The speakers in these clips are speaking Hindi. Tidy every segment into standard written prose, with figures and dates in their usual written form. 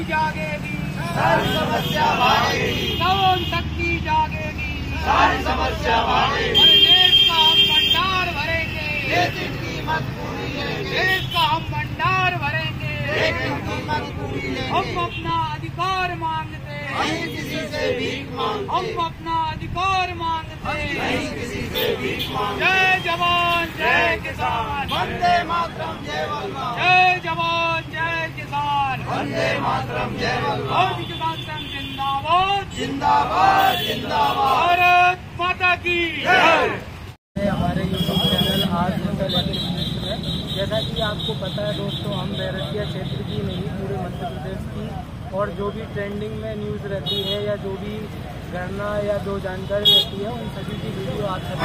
जागेगी, सारी समस्या भागेगी, श्रवण शक्ति जागेगी, सारी समस्या भागेगी। और देश का हम भंडार भरेंगे, लेकिन कीमत पूरी लेंगे, देश का हम भंडार भरेंगे, लेकिन कीमत पूरी लेंगे। हम अपना अधिकार मांगते, नहीं किसी से भीख मांगते, हम अपना अधिकार मांगते, नहीं किसी से भीख मांगते। जय जवान जय किसान, वंदे मातरम जय वल्लभ, जय जवान जय किसान, वंदे मातरम जय वल्लभ। भारतीय किसान संघ जिंदाबाद, जिंदाबाद जिंदाबाद, भारत माता की जय। हमारे यूट्यूब चैनल आज लोकल एक्टिविस्ट में, जैसा कि आपको पता है दोस्तों, हम बैरसिया क्षेत्र की नहीं पूरे मध्य प्रदेश की और जो भी ट्रेंडिंग में न्यूज़ रहती है या जो भी घटना या जो जानकारी रहती है उन सभी की वीडियो आप सभी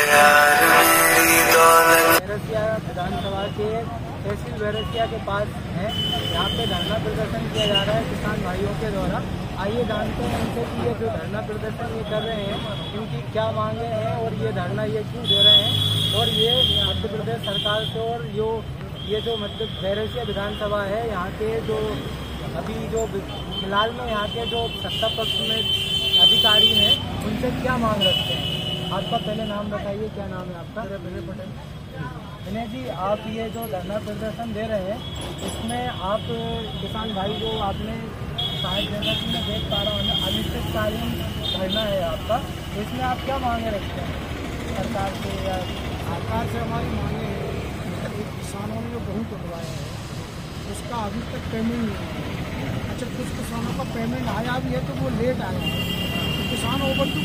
बैरसिया विधानसभा के तहसील बैरसिया के पास है। यहाँ पे धरना प्रदर्शन किया जा रहा है किसान भाइयों के द्वारा। आइए जानते हैं इनसे कि ये जो धरना प्रदर्शन ये कर रहे हैं इनकी क्या मांगे हैं और ये धरना ये क्यों दे रहे हैं और ये मध्य प्रदेश सरकार से और ये जो मध्य बैरसिया विधानसभा है यहाँ के जो अभी जो फिलहाल में यहाँ के जो सत्ता पक्ष में अधिकारी हैं उनसे क्या मांग रखते हैं। आपका पहले नाम बताइए, क्या नाम है आपका? विनय पटेल। विनय जी, आप ये जो धरना प्रदर्शन दे रहे हैं इसमें आप किसान भाई जो आपने शायद जैसा कि मैं देख पा रहा हूँ अनिश्चितकालीन धरना है आपका, इसमें आप क्या मांगे रखते हैं सरकार से या? सरकार से हमारी मांगे है कि किसानों ने जो गेहूँ कटवाया है उसका अभी तक पेमेंट नहीं आया। अच्छा, कुछ किसानों का पेमेंट आया भी है तो वो लेट आया है। तो किसान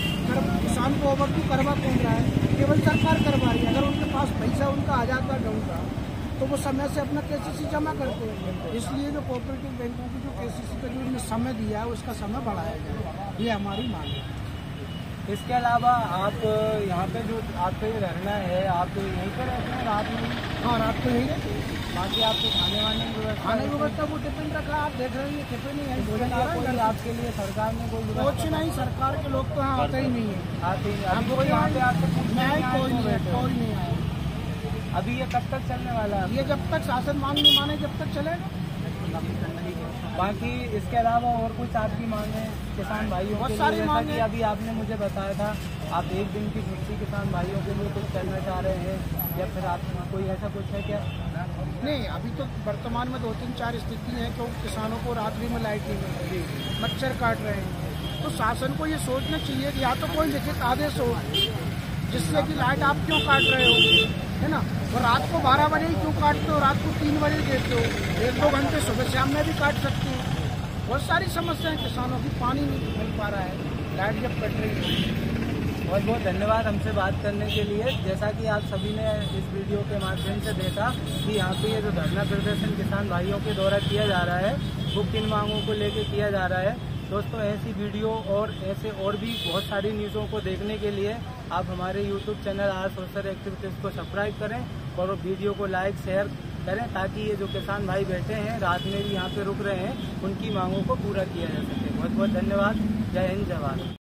को ओवरड्यू करवा कौन रहा है? केवल सरकार करवा रही है। अगर उनके पास पैसा उनका आ जाता गेहूँ का तो वो समय से अपना केसीसी जमा करते हैं। इसलिए जो कोऑपरेटिव बैंकों की जो केसीसी का जो इन्हें समय दिया है उसका समय बढ़ाया जाए, ये हमारी मांग है। इसके अलावा आप यहाँ पे जो आपका ये रहना है आप यहीं पर रहते हैं रात में? हाँ, रात को यही रहते हैं। बाकी आपको खाने वाने की व्यवस्था? खाने की व्यवस्था वो टिफिन रखा, आप देख रहे हैं टिफिन ही है। भोजन आ रहा है आपके लिए सरकार ने कोई कुछ नहीं, सरकार के लोग तो यहाँ आते ही नहीं है। आते ही हम कोई यहाँ पे आपको कोई नहीं आया। अभी ये कब तक चलने वाला है? ये जब तक शासन मांग नहीं माने जब तक चलेगा। बाकी इसके अलावा और कुछ आपकी मांगे किसान भाइयों के लिए? जैसा कि अभी आपने मुझे बताया था आप एक दिन की छुट्टी किसान भाइयों के लिए कुछ करना चाह रहे हैं या फिर आप कोई ऐसा कुछ है क्या? नहीं, अभी तो वर्तमान में 2-3-4 स्थिति है कि किसानों को रात्रि में लाइट नहीं मिल रही, मच्छर काट रहे हैं। तो शासन को ये सोचना चाहिए कि या तो कोई लिखित आदेश हो जिससे कि लाइट आप क्यों काट रहे हो, है ना। और रात को 12 बजे ही क्यों काटते हो, रात को 3 बजे देते हो, 1-2 घंटे सुबह शाम में भी काट सकते हो। बहुत सारी समस्याएं किसानों की, पानी नहीं मिल पा रहा है, लाइट जब कट रही है। बहुत बहुत धन्यवाद हमसे बात करने के लिए। जैसा कि आप सभी ने इस वीडियो के माध्यम से देखा कि यहाँ पे ये जो धरना प्रदर्शन किसान भाइयों के द्वारा किया जा रहा है वो किन मांगों को लेकर किया जा रहा है। दोस्तों, ऐसी वीडियो और ऐसे और भी बहुत सारी न्यूज़ों को देखने के लिए आप हमारे YouTube channel our social activities को सब्सक्राइब करें और वीडियो को लाइक शेयर करें ताकि ये जो किसान भाई बैठे हैं रात में भी यहाँ पे रुक रहे हैं उनकी मांगों को पूरा किया जा सके। बहुत बहुत धन्यवाद। जय हिंद, जय भारत।